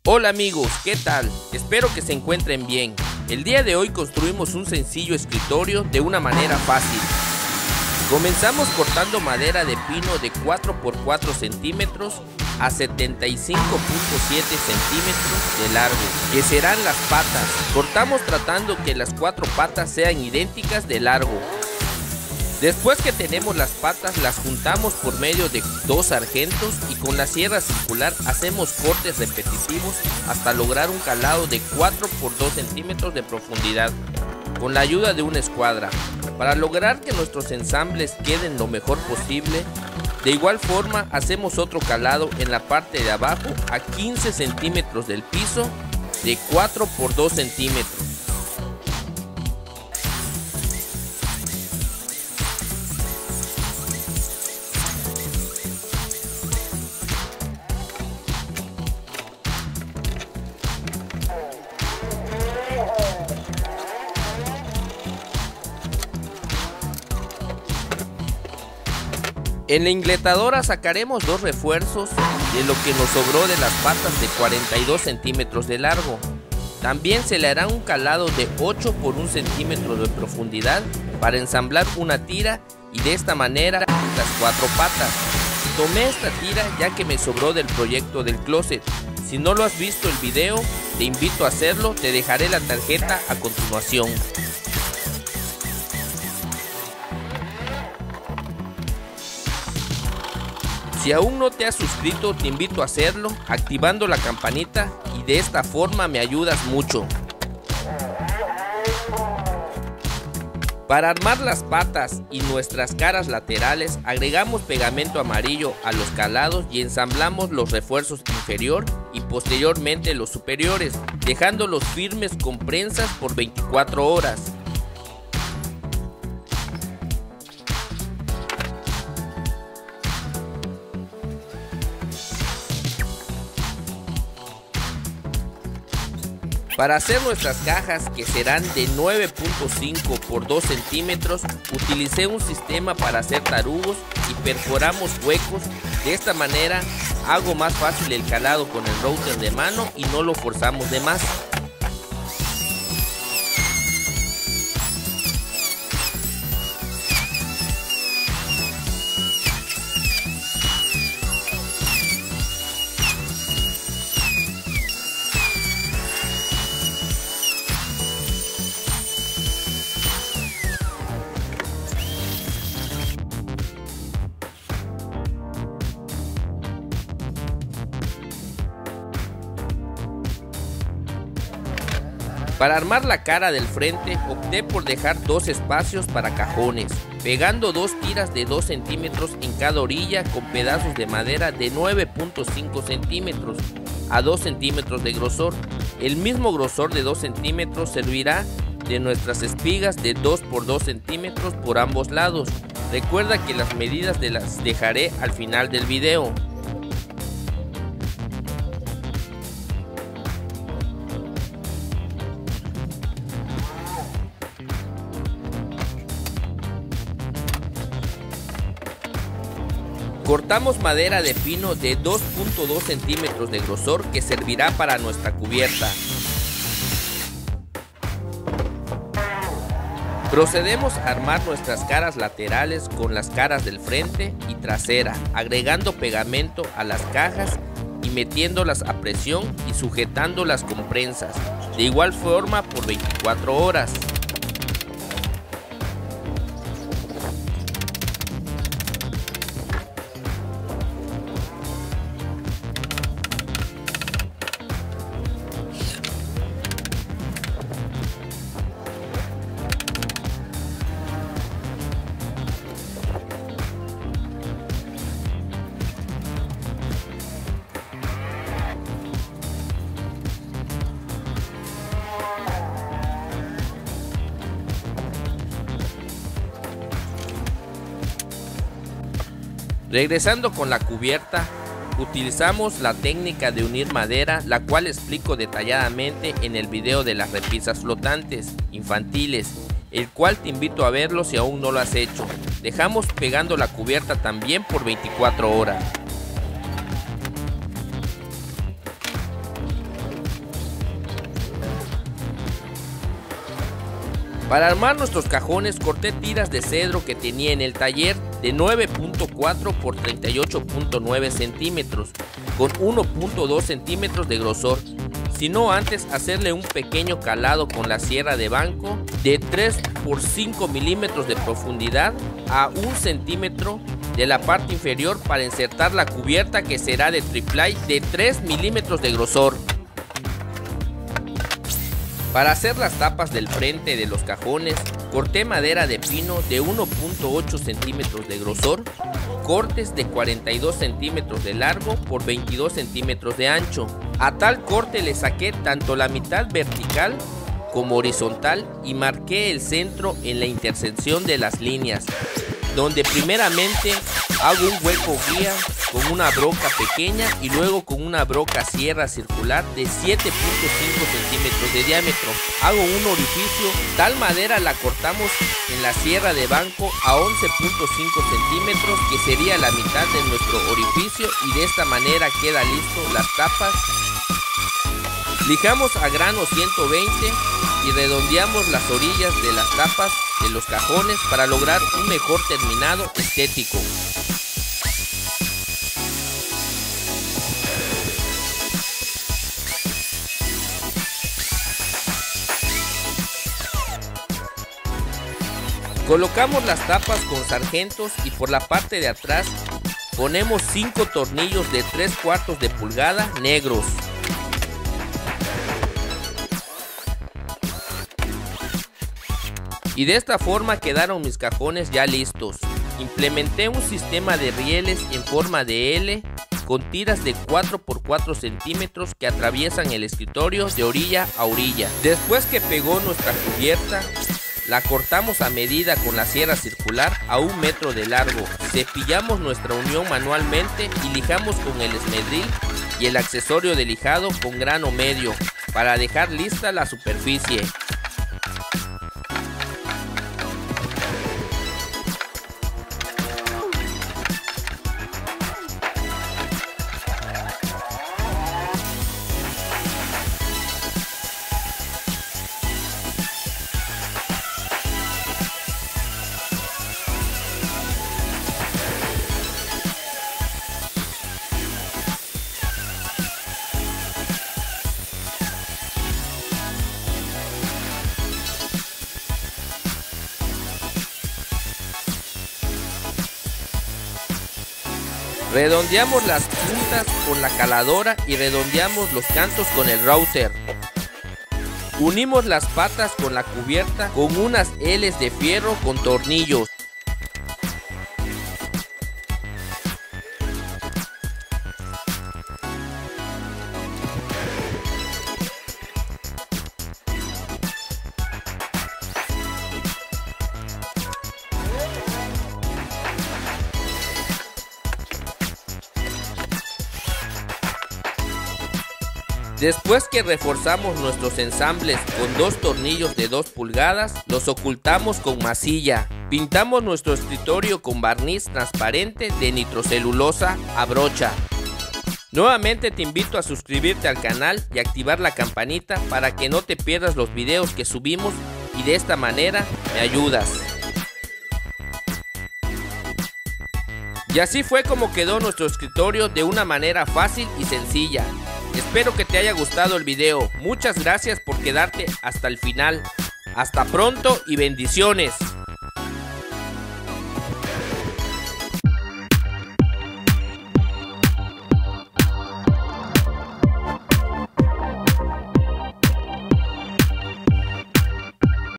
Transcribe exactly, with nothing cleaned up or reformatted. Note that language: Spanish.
Hola amigos, ¿qué tal? Espero que se encuentren bien. El día de hoy construimos un sencillo escritorio de una manera fácil. Comenzamos cortando madera de pino de cuatro por cuatro centímetros a setenta y cinco punto siete centímetros de largo, que serán las patas. Cortamos tratando que las cuatro patas sean idénticas de largo. Después que tenemos las patas, las juntamos por medio de dos sargentos y con la sierra circular hacemos cortes repetitivos hasta lograr un calado de cuatro por dos centímetros de profundidad, con la ayuda de una escuadra, para lograr que nuestros ensambles queden lo mejor posible. De igual forma hacemos otro calado en la parte de abajo a quince centímetros del piso de cuatro por dos centímetros. En la ingletadora sacaremos dos refuerzos de lo que nos sobró de las patas de cuarenta y dos centímetros de largo. También se le hará un calado de ocho por un centímetro de profundidad para ensamblar una tira y de esta manera las cuatro patas. Tomé esta tira ya que me sobró del proyecto del closet. Si no lo has visto el video, te invito a hacerlo, te dejaré la tarjeta a continuación. Si aún no te has suscrito, te invito a hacerlo activando la campanita y de esta forma me ayudas mucho. Para armar las patas y nuestras caras laterales agregamos pegamento amarillo a los calados y ensamblamos los refuerzos inferior y posteriormente los superiores, dejándolos firmes con prensas por veinticuatro horas. Para hacer nuestras cajas, que serán de nueve punto cinco por dos centímetros, utilicé un sistema para hacer tarugos y perforamos huecos. De esta manera hago más fácil el calado con el router de mano y no lo forzamos de más. Para armar la cara del frente opté por dejar dos espacios para cajones, pegando dos tiras de dos centímetros en cada orilla con pedazos de madera de nueve punto cinco centímetros a dos centímetros de grosor. El mismo grosor de dos centímetros servirá de nuestras espigas de dos por dos centímetros por ambos lados. Recuerda que las medidas de las dejaré al final del video. Cortamos madera de pino de dos punto dos centímetros de grosor que servirá para nuestra cubierta. Procedemos a armar nuestras caras laterales con las caras del frente y trasera, agregando pegamento a las cajas y metiéndolas a presión y sujetándolas con prensas, de igual forma por veinticuatro horas. Regresando con la cubierta, utilizamos la técnica de unir madera, la cual explico detalladamente en el video de las repisas flotantes infantiles, el cual te invito a verlo si aún no lo has hecho. Dejamos pegando la cubierta también por veinticuatro horas. Para armar nuestros cajones corté tiras de cedro que tenía en el taller de nueve punto cuatro por treinta y ocho punto nueve centímetros con uno punto dos centímetros de grosor, sino antes hacerle un pequeño calado con la sierra de banco de tres por cinco milímetros de profundidad a un centímetro de la parte inferior para insertar la cubierta, que será de triplay de tres milímetros de grosor. Para hacer las tapas del frente de los cajones, corté madera de pino de uno punto ocho centímetros de grosor, cortes de cuarenta y dos centímetros de largo por veintidós centímetros de ancho. A tal corte le saqué tanto la mitad vertical como horizontal y marqué el centro en la intersección de las líneas, donde primeramente hago un hueco guía con una broca pequeña y luego con una broca sierra circular de siete punto cinco centímetros de diámetro. Hago un orificio, tal madera la cortamos en la sierra de banco a once punto cinco centímetros, que sería la mitad de nuestro orificio, y de esta manera queda listo las tapas. Lijamos a grano ciento veinte y redondeamos las orillas de las tapas de los cajones para lograr un mejor terminado estético. Colocamos las tapas con sargentos y por la parte de atrás ponemos cinco tornillos de tres cuartos de pulgada negros. Y de esta forma quedaron mis cajones ya listos. Implementé un sistema de rieles en forma de L con tiras de cuatro por cuatro centímetros que atraviesan el escritorio de orilla a orilla. Después que pegó nuestra cubierta, la cortamos a medida con la sierra circular a un metro de largo. Cepillamos nuestra unión manualmente y lijamos con el esmedril y el accesorio de lijado con grano medio para dejar lista la superficie. Redondeamos las puntas con la caladora y redondeamos los cantos con el router. Unimos las patas con la cubierta con unas L's de fierro con tornillos. Después que reforzamos nuestros ensambles con dos tornillos de dos pulgadas, los ocultamos con masilla. Pintamos nuestro escritorio con barniz transparente de nitrocelulosa a brocha. Nuevamente te invito a suscribirte al canal y activar la campanita para que no te pierdas los videos que subimos, y de esta manera me ayudas. Y así fue como quedó nuestro escritorio de una manera fácil y sencilla. Espero que te haya gustado el video. Muchas gracias por quedarte hasta el final. Hasta pronto y bendiciones.